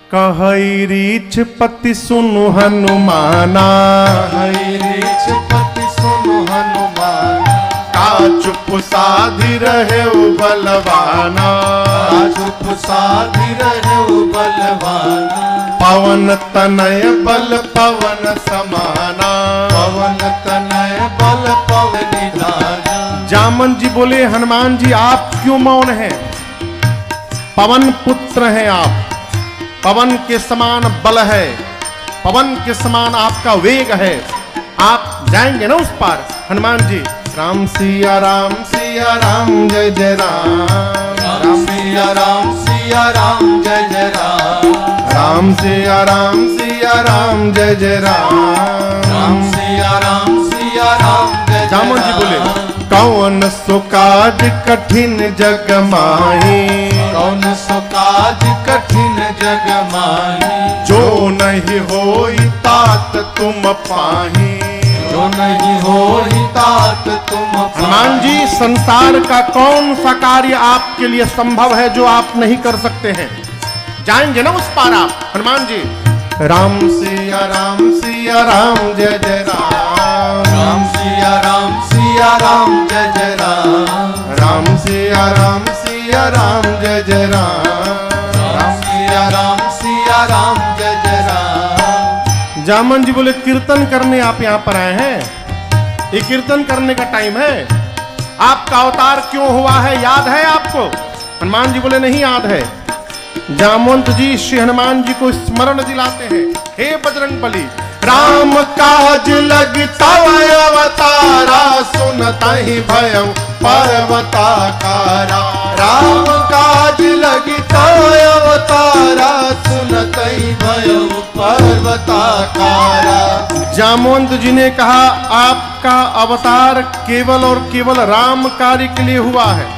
कहई रीछ पति सुनु हनुमाना, कहई रीछ पति सुनु हनुमाना, का चुप साधि रहे बलवाना, का चुप साधि रहे बलवाना, पवन तनय बल पवन समाना, पवन तनय बल पवन निधाना। जामन जी बोले हनुमान जी आप क्यों मौन हैं? पवन पुत्र हैं आप, पवन के समान बल है, पवन के समान आपका वेग है, आप जाएंगे ना उस पार? हनुमान जी राम सिया राम जय जय राम, राम सिया राम जय जय राम, राम सिया राम जय जय राम, राम सिया राम जय। जामन जी बोले कौन सो काज कठिन जग माही, कौन सो काज कठिन जग माही, जो नहीं होई तात तुम पाही, जो नहीं होई तात तुम पाही। हनुमान जी संसार का कौन सा कार्य आपके लिए संभव है जो आप नहीं कर सकते हैं? जाएंगे ना उस पार आप? हनुमान जी राम सिया राम जय जय राम, राम सिया राम जय जय राम, राम सिया राम जय जय राम, राम सिया राम जय जय राम। जामन जी बोले कीर्तन करने आप यहाँ पर आए हैं? ये कीर्तन करने का टाइम है? आपका अवतार क्यों हुआ है याद है आपको? हनुमान जी बोले नहीं याद है। जामवंत जी श्री हनुमान जी को स्मरण दिलाते हैं, हे बजरंग बली राम काज लगता अवतारा, सुनतहि भयउ पर्वताकारा, राम काज लगता अवतारा, सुनतहि भयउ पर्वताकारा। जामवंत जी ने कहा आपका अवतार केवल और केवल राम कार्य के लिए हुआ है।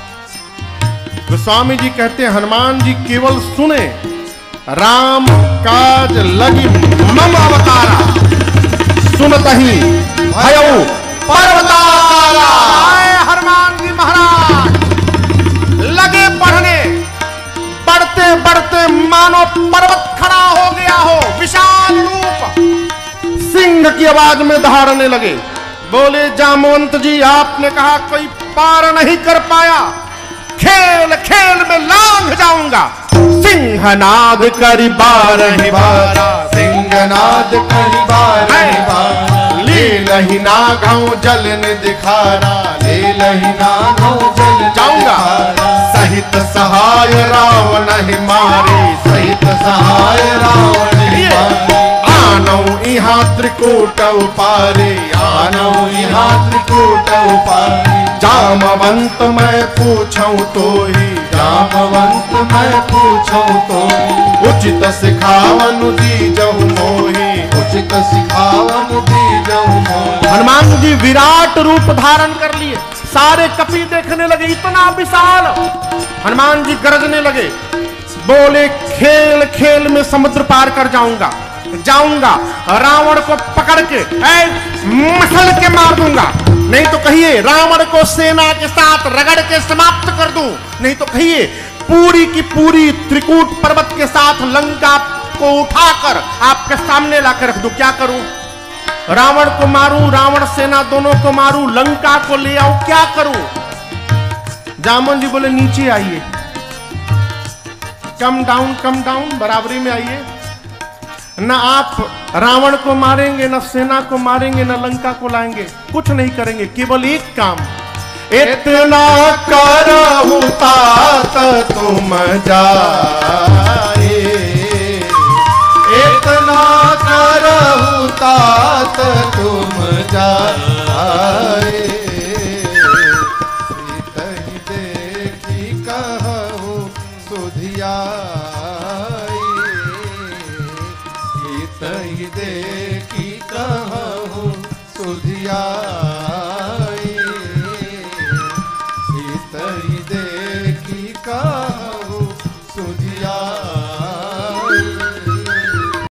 गोस्वामी जी कहते हैं हनुमान जी केवल सुने राम काज लगी मम अवतारा, सुनतहि भयउ पर्वताकारा। हनुमान जी महाराज लगे पढ़ने, बढ़ते बढ़ते मानो पर्वत खड़ा हो गया हो, विशाल रूप सिंह की आवाज में दहाड़ने लगे। बोले जामवंत जी आपने कहा कोई पार नहीं कर पाया, खेल खेल में लांघ जाऊंगा। सिंहनाद करी बारहि बारा, सिंहनाद करी बारहि बारा, लीलहि नाघौ जल निदिखारा, लीलहि नाघौ जल जाऊंगा। सहित सहाय रावण ही मारे, सहित सहाय रावण ही मारे, आनौ इहाँ त्रिकूट उपारे, आनौ इहाँ त्रिकूट उपारे। जामवंत मैं पूछूं तो ही, जामवंत मैं पूछूं तो ही, उचित सिखावनु दीजहु मोहि, उचित सिखावनु दीजहु मोहि। हनुमान जी विराट रूप धारण कर लिए, सारे कपि देखने लगे इतना विशाल। हनुमान जी गरजने लगे, बोले खेल खेल में समुद्र पार कर जाऊंगा, रावण को पकड़ के मसल के मार दूंगा, नहीं तो कहिए रावण को सेना के साथ रगड़ के समाप्त कर दूं, नहीं तो कहिए पूरी की पूरी त्रिकूट पर्वत के साथ लंका को उठाकर आपके सामने लाकर रख दूं। क्या करूं? रावण को मारूं, रावण सेना दोनों को मारूं, लंका को ले आऊं, क्या करूं? जामन जी बोले नीचे आइए, कम डाउन बराबरी में आइए। न आप रावण को मारेंगे, न सेना को मारेंगे, न लंका को लाएंगे, कुछ नहीं करेंगे, केवल एक काम, इतना करहु तात तुम जाए, इतना करहु तात तुम जाए। सीतहि देखी कहु सुधियाई, सीतहि देखी कहु सुधियाई।